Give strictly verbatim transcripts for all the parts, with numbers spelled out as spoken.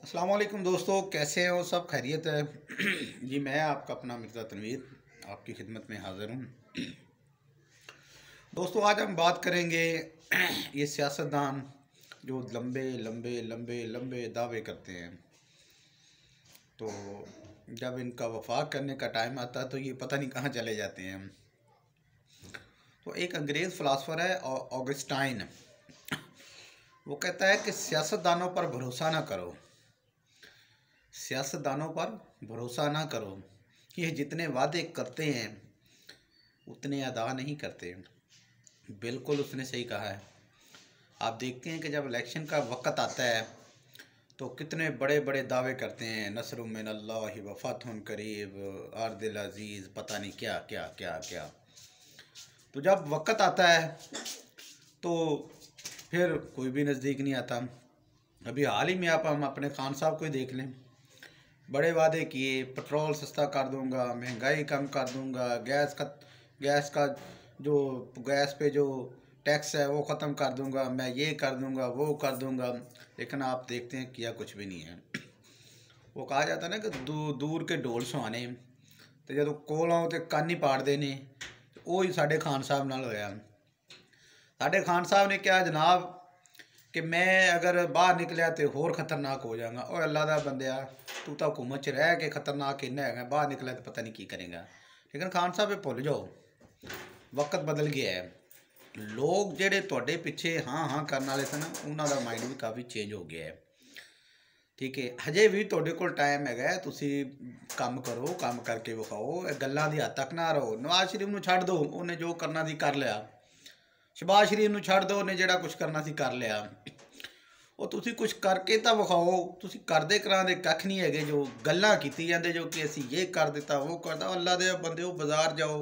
अस्सलाम वालेकुम दोस्तों, कैसे हो? सब खैरियत है? जी मैं आपका अपना मिर्ज़ा तनवीर आपकी खिदमत में हाज़िर हूँ। दोस्तों आज हम बात करेंगे ये सियासतदान जो लंबे लंबे लंबे लंबे दावे करते हैं, तो जब इनका वफाक करने का टाइम आता है तो ये पता नहीं कहाँ चले जाते हैं। तो एक अंग्रेज़ फ़िलासफ़र है ऑगस्टाइन, वो कहता है कि सियासतदानों पर भरोसा ना करो, सियासतदानों पर भरोसा ना करो, ये जितने वादे करते हैं उतने अदा नहीं करते। बिल्कुल उसने सही कहा है। आप देखते हैं कि जब इलेक्शन का वक्त आता है तो कितने बड़े बड़े दावे करते हैं, नसरुम मिनल्लाहि व फतहुन करीब, अर्दिल अजीज़, पता नहीं क्या क्या क्या क्या। तो जब वक्त आता है तो फिर कोई भी नज़दीक नहीं आता। अभी हाल ही में आप हम अपने खान साहब को ही देख लें, बड़े वादे किए, पेट्रोल सस्ता कर दूंगा, महंगाई कम कर दूंगा, गैस का गैस का जो गैस पे जो टैक्स है वो ख़त्म कर दूंगा, मैं ये कर दूंगा वो कर दूंगा, लेकिन आप देखते हैं किया कुछ भी नहीं है। वो कहा जाता है ना कि दू, दूर के ढोल सुहाने, तो जो कोल आओ तो कान ही पाड़ देने, वो ही साढ़े खान साहब नाल होया। साढ़े खान साहब ने क्या जनाब कि मैं अगर बाहर निकलिया तो होर खतरनाक हो जाऊंगा। और अल्लाह दा बंदिया, तू तो हुकूमत च रह के खतरनाक इन्ना है, बाहर निकलिया तो पता नहीं की करेगा। लेकिन खान साहब ये भुल जाओ, वक्त बदल गया है। लोग जेडे तुहाडे पिछे हाँ हाँ करने वाले सन, उन्हों का माइंड भी काफ़ी चेंज हो गया है। ठीक है, हजे भी तुहाडे कोल टाइम है, तुसी काम करो, काम करके विखाओ, गल्लां दी हद तक ना रहो। नवाज शरीफ नूं छड्ड दो, उन्हें जो करना सी कर लिया। शहबाज शरीफ नूं छड्ड दो, उन्हें जिहड़ा कुछ करना सी कर लिया। ਉਹ ਤੁਸੀਂ ਕੁਝ ਕਰਕੇ ਤਾਂ ਵਿਖਾਓ, ਤੁਸੀਂ ਕਰਦੇ ਕਰਾਂਦੇ ਕੱਖ ਨਹੀਂ ਹੈਗੇ। ਜੋ ਗੱਲਾਂ ਕੀਤੀ ਜਾਂਦੇ ਜੋ ਕਿ ਅਸੀਂ ਇਹ ਕਰ ਦਿੱਤਾ ਉਹ ਕਰਦਾ, ਅੱਲਾ ਦੇ ਬੰਦੇ ਉਹ ਬਾਜ਼ਾਰ ਜਾਓ,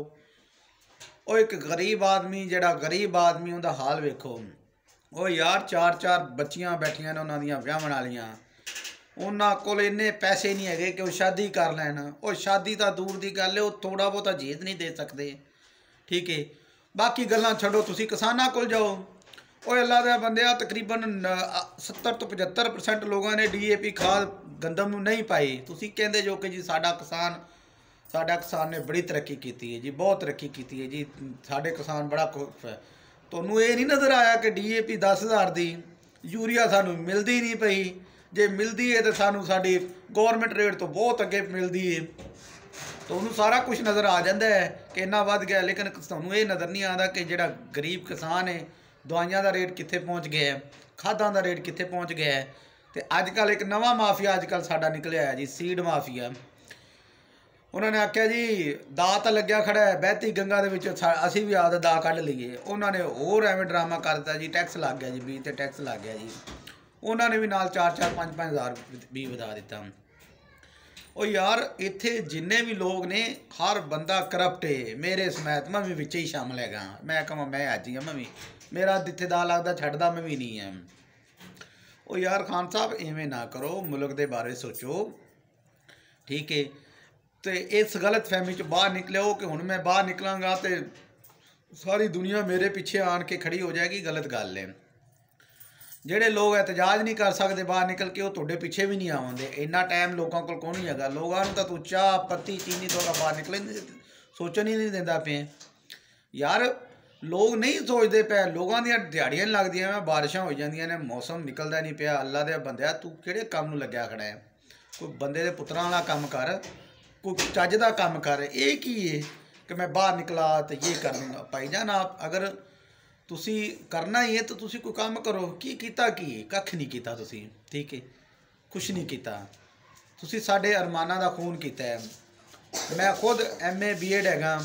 ਉਹ ਇੱਕ ਗਰੀਬ ਆਦਮੀ ਜਿਹੜਾ ਗਰੀਬ ਆਦਮੀ ਉਹਦਾ ਹਾਲ ਵੇਖੋ। ਉਹ ਯਾਰ ਚਾਰ ਚਾਰ ਬੱਚੀਆਂ ਬੈਠੀਆਂ ਨੇ ਉਹਨਾਂ ਦੀਆਂ ਵਿਆਹਣ ਵਾਲੀਆਂ, ਉਹਨਾਂ ਕੋਲ ਇੰਨੇ ਪੈਸੇ ਨਹੀਂ ਹੈਗੇ ਕਿ ਉਹ ਸ਼ਾਦੀ ਕਰ ਲੈਣ। ਉਹ ਸ਼ਾਦੀ ਤਾਂ ਦੂਰ ਦੀ ਗੱਲ ਹੈ, ਉਹ ਥੋੜਾ ਬਹੁਤਾ ਜੇਦ ਨਹੀਂ ਦੇ ਸਕਦੇ। ਠੀਕ ਹੈ, ਬਾਕੀ ਗੱਲਾਂ ਛੱਡੋ, ਤੁਸੀਂ ਕਿਸਾਨਾਂ ਕੋਲ ਜਾਓ। ਉਹ ਅੱਲਾ ਦੇ ਬੰਦਿਆ, ਤਕਰੀਬਨ ਸੱਤਰ ਤੋਂ ਪਝੱਤਰ ਪਰਸੈਂਟ ਲੋਕਾਂ ਨੇ ਡੀ ਏ ਪੀ ਖਾਦ ਗੰਦਮ ਨੂੰ ਨਹੀਂ ਪਾਈ। ਤੁਸੀਂ ਕਹਿੰਦੇ ਜੋ ਕਿ ਜੀ ਸਾਡਾ ਕਿਸਾਨ ਸਾਡਾ ਕਿਸਾਨ ਨੇ ਬੜੀ ਤਰੱਕੀ ਕੀਤੀ ਹੈ ਜੀ, ਬਹੁਤ ਤਰੱਕੀ ਕੀਤੀ ਹੈ ਜੀ, ਸਾਡੇ ਕਿਸਾਨ ਬੜਾ ਖੁਸ਼ ਹੈ। ਤੁਹਾਨੂੰ ਇਹ ਨਹੀਂ ਨਜ਼ਰ ਆਇਆ ਕਿ ਡੀ ਏ ਪੀ ਦਸ ਹਜ਼ਾਰ ਦੀ ਯੂਰੀਆ ਸਾਨੂੰ ਮਿਲਦੀ ਨਹੀਂ ਪਈ। ਜੇ ਮਿਲਦੀ ਹੈ ਤਾਂ ਸਾਨੂੰ ਸਾਡੀ ਗੌਰਮੈਂਟ ਰੇਟ ਤੋਂ ਬਹੁਤ ਅੱਗੇ ਮਿਲਦੀ ਹੈ। ਤੁਹਾਨੂੰ ਸਾਰਾ ਕੁਝ ਨਜ਼ਰ ਆ ਜਾਂਦਾ ਹੈ ਕਿ ਇੰਨਾ ਵੱਧ ਗਿਆ, ਲੇਕਿਨ ਤੁਹਾਨੂੰ ਇਹ ਨਜ਼ਰ ਨਹੀਂ ਆਉਂਦਾ ਕਿ ਜਿਹੜਾ ਗਰੀਬ ਕਿਸਾਨ ਹੈ ਦਵਾਈਆਂ ਦਾ ਰੇਟ ਕਿੱਥੇ ਪਹੁੰਚ ਗਿਆ ਹੈ, ਖਾਦਾਂ ਦਾ ਰੇਟ ਕਿੱਥੇ ਪਹੁੰਚ ਗਿਆ ਹੈ। ਤੇ ਅੱਜ ਕੱਲ੍ਹ ਇੱਕ ਨਵਾਂ ਮਾਫੀਆ ਅੱਜ ਕੱਲ੍ਹ ਸਾਡਾ ਨਿਕਲਿਆ ਹੈ ਜੀ, ਸੀਡ ਮਾਫੀਆ। ਉਹਨਾਂ ਨੇ ਆਖਿਆ ਜੀ ਦਾ ਤਾਂ ਲੱਗਿਆ ਖੜਾ ਹੈ, ਬਹਿਤੀ ਗੰਗਾ ਦੇ ਵਿੱਚ ਅਸੀਂ ਵੀ ਆਪਦਾ ਦਾ ਕੱਢ ਲਈਏ। ਉਹਨਾਂ ਨੇ ਹੋਰ ਐਵੇਂ ਡਰਾਮਾ ਕਰ ਦਿੱਤਾ ਜੀ, ਟੈਕਸ ਲੱਗ ਗਿਆ ਜੀ, ਬੀਜ 'ਤੇ ਟੈਕਸ ਲੱਗ ਗਿਆ ਜੀ। ਉਹਨਾਂ ਨੇ ਵੀ ਨਾਲ ਚਾਰ ਚਾਰ ਪੰਜ ਪੰਜ ਹਜ਼ਾਰ ਵੀ ਵਧਾ ਦਿੱਤਾ। ਉਹ ਯਾਰ ਇੱਥੇ ਜਿੰਨੇ ਵੀ ਲੋਕ ਨੇ ਹਰ ਬੰਦਾ ਕਰਪਟ ਹੈ, ਮੇਰੇ ਸਮੈਤ ਮੈਂ ਵੀ ਵਿੱਚ ਹੀ ਸ਼ਾਮਲ ਹੈਗਾ। ਮੈਂ ਕਹਾਂ ਮੈਂ ਅੱਜ ਹੀ ਹਾਂ, ਮੈਂ ਵੀ ਮੇਰਾ ਜਿੱਥੇ ਦਾ ਲੱਗਦਾ ਛੱਡਦਾ ਮੈਂ ਵੀ ਨਹੀਂ ਹੈ। ਉਹ ਯਾਰ ਖਾਨ ਸਾਹਿਬ ਇਵੇਂ ਨਾ ਕਰੋ, ਮੁਲਕ ਦੇ ਬਾਰੇ ਸੋਚੋ। ਠੀਕ ਹੈ, ਤੇ ਇਸ ਗਲਤ ਫਹਿਮੀ 'ਚ ਬਾਹਰ ਨਿਕਲਿਓ ਕਿ ਹੁਣ ਮੈਂ ਬਾਹਰ ਨਿਕਲਾਂਗਾ ਤੇ ਸਾਰੀ ਦੁਨੀਆ ਮੇਰੇ ਪਿੱਛੇ ਆਣ ਕੇ ਖੜੀ ਹੋ ਜਾਏਗੀ। ਗਲਤ ਗੱਲ ਹੈ। ਜਿਹੜੇ ਲੋਕ एहतजाज नहीं कर सकते बाहर निकल के, वो तुहाडे पिछे भी नहीं आउंदे। इन्ना टाइम लोगों को कोल नहीं हैगा। लोगों तो तू चाह पत्ती चीनी तो बाहर निकले सोचन ही नहीं देता पे यार। लोग नहीं सोचते पे, लोगों दी दिहाड़ियां लगदियां ने, बारिशां हो जांदियां ने, मौसम निकलता नहीं पिया। अल्लाह दे बंदिया, तू किहड़े काम नूं लग्या खड़ा है? कोई बंदे दे पुत्तरां वाला काम कर, कोई चज दा काम कर। ये की है कि मैं बाहर निकला तो ये कर दूंगा? भाईजान आप अगर तुसी करना ही है तो तुसी कोई काम करो। की कीता की कख नहीं कीता तुसी। ठीक है, कुछ नहीं कीता। तुसी साडे अरमाना दा खून कीता है। मैं खुद एम ए बी एड हैगा।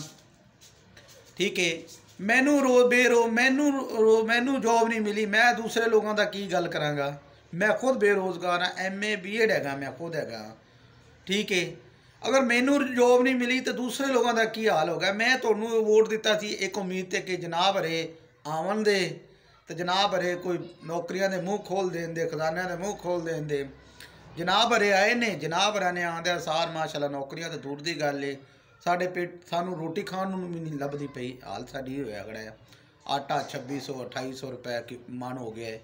ठीक है, मैनू रो बेरो मैनू रो मैनू जॉब नहीं मिली, मैं दूसरे लोगों का की गल करांगा? मैं खुद बेरोज़गार हाँ, एम ए बी एड हैगा, मैं खुद हैगा। ठीक है, अगर मैनू जॉब नहीं मिली तो दूसरे लोगों का की हाल होगा। मैं तुहानू वोट दिता सी एक उम्मीद ते कि जनाब अरे आवन दे, तो जनाब अरे कोई नौकरियां दे मुँह खोल दें दे, खजानियां दे मुँह खोल दें दे। जनाब अरे आए ने, जनाब अरे ने आंदे सार माशाल्लाह नौकरियां तो दूर की गल है, साढ़े पेट सानू रोटी खाण नूं भी नहीं लभदी पई। हाल साडी होया खड़ा है। आटा छब्बी सौ अठाई सौ रुपए कि मन हो गया है।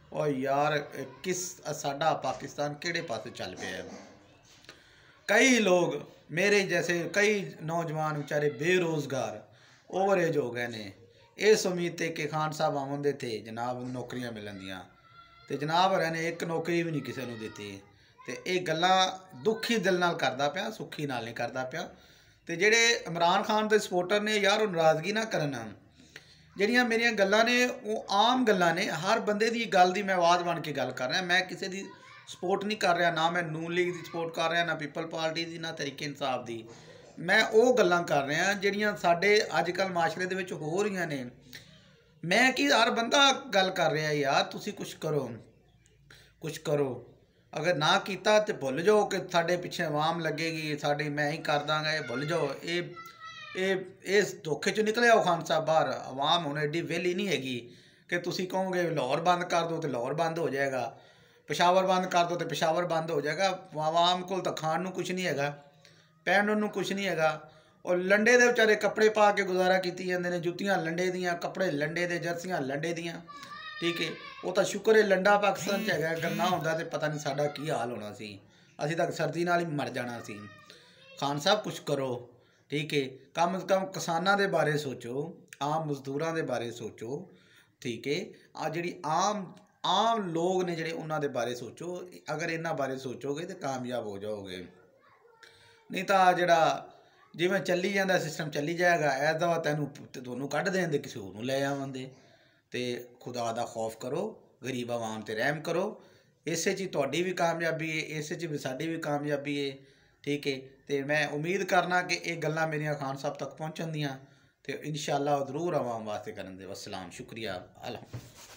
और यार किस साडा पाकिस्तान किहड़े पासे चल पिया है। कई लोग मेरे जैसे कई नौजवान बेचारे बेरोज़गार ओवर एज हो गए ने, इस उम्मीद ते कि खान साहब आउंदे थे जनाब नौकरियां मिलन दियां, ते जनाब होरां ने एक नौकरी भी नहीं किसी नूं दित्ती। ते ये गल्लां दुखी दिल नाल करदा पिया, सुखी नाल नहीं करदा पिया। ते जेड़े इमरान खान दे सपोर्टर ने यार वो नाराज़गी ना करन, ਜਿਹੜੀਆਂ ਮੇਰੀਆਂ ਗੱਲਾਂ ਨੇ ਉਹ ਆਮ ਗੱਲਾਂ ਨੇ, हर बंदे ਦੀ ਗੱਲ ਦੀ मैं आवाज़ बन के गल कर रहा। मैं किसी ਦੀ सपोर्ट नहीं कर रहा, ना मैं नून लीग की सपोर्ट कर रहा, ना पीपल पार्टी की, ना तरीके इंसाफ की। मैं वो गल्लां कर रहा ਜਿਹੜੀਆਂ ਸਾਡੇ ਅੱਜ ਕੱਲ੍ਹ ਮਾਸ਼ਰੇ ਦੇ ਵਿੱਚ ਹੋ ਰਹੀਆਂ ਨੇ। मैं कि हर बंदा गल कर रहा यार तुसी कुछ करो, कुछ करो। अगर ना किया तो भुल जाओ कि साढ़े पिछे आवाम लगेगी, साड़ी मैं ही कर दाँगा, ये भुल जाओ। ये ये इस धोखे चो निकले आओ खान साहब बाहर। आवाम हुण एडी वेली नहीं हैगी कि तुसी कहोगे लाहौर बंद कर दो तो लाहौर बंद हो जाएगा, पेशावर बंद कर दो तो पेशावर बंद हो जाएगा। आवाम को तो खाण नूं कुछ नहीं हैगा, पहनण नूं कुछ नहीं हैगा। और लंडे दे बेचारे कपड़े पा के गुजारा कीती जांदे ने, जुत्तियां लंडे दियां, कपड़े लंडे दे, जर्सियां लंडे दियां। ठीक है, वो तो शुक्र है लंडा पाकिस्तान च हैगा, अगर ना होंदा तो पता नहीं साडा की हाल होना सी, असीं तां सर्दी नाल ही मर जाना सी। खान साहब कुछ करो, ठीक है, कम अज कम किसानां दे बारे सोचो, आम मजदूरां दे बारे सोचो। ठीक है, आ जिहड़ी आम आम लोग ने जिहड़े उन्हां दे बारे सोचो। अगर इन्हां बारे सोचोगे तो कामयाब हो जाओगे, नहीं तो जिहड़ा जिवें चली जाता सिस्टम चली जाएगा। ऐस दवा तैनूं तुहानूं कढ देण दे, किसी होर नूं लै आवांदे। ते खुदा दा खौफ करो, गरीब आवाम ते रहम करो। इस च तुहाडी भी कामयाबी है, इस च भी साडी भी कामयाबी है। ठीक है, तो मैं उम्मीद करना कि ये गल्लां मेरियां खान साहब तक पहुँचन दियां, तो इंशाअल्लाह जरूर आवाम वास्ते करन दे। वस्सलाम, शुक्रिया, अल्लाह।